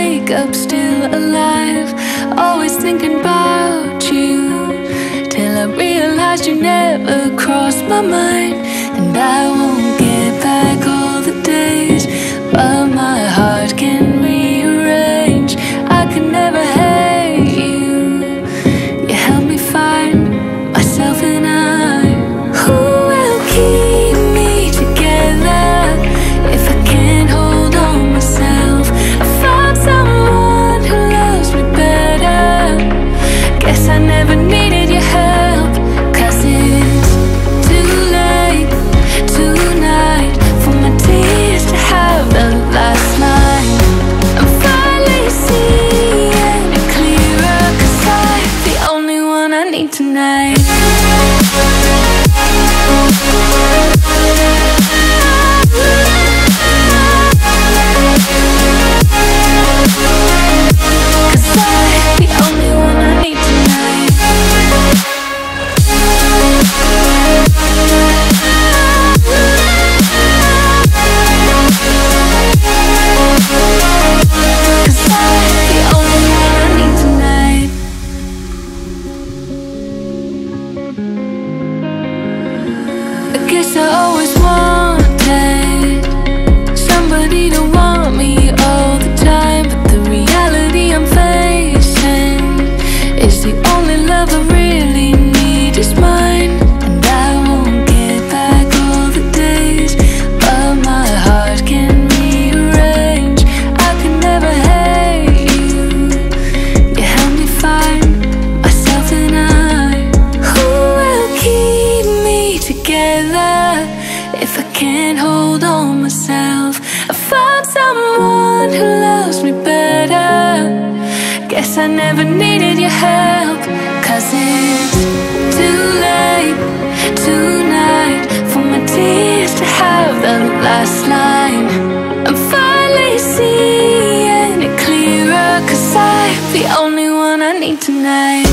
wake up still alive, always thinking about you, till I realized you never crossed my mind. And I won't get back all the days, but my heart can rearrange. I could never hate you. You helped me find myself, and who will keep me together if I can't hold on myself? I found someone who loves me better. Guess I never needed your help, 'cause it's too late tonight for my tears to have the last line. I'm finally seeing it clearer, 'cause I'm the only one I need tonight. Guess I always wanted somebody to want me all the time, but the reality I'm facing is the only love I really need is mine. And I won't get back all the days, but my heart can rearrange. I could never hate you. You helped me find myself, and who will keep me together if I can't hold on myself? I found someone who loves me better. Guess I never needed your help, 'cause it's too late tonight for my tears to have the last line. I'm finally seeing it clearer, 'cause I'm the only one I need tonight.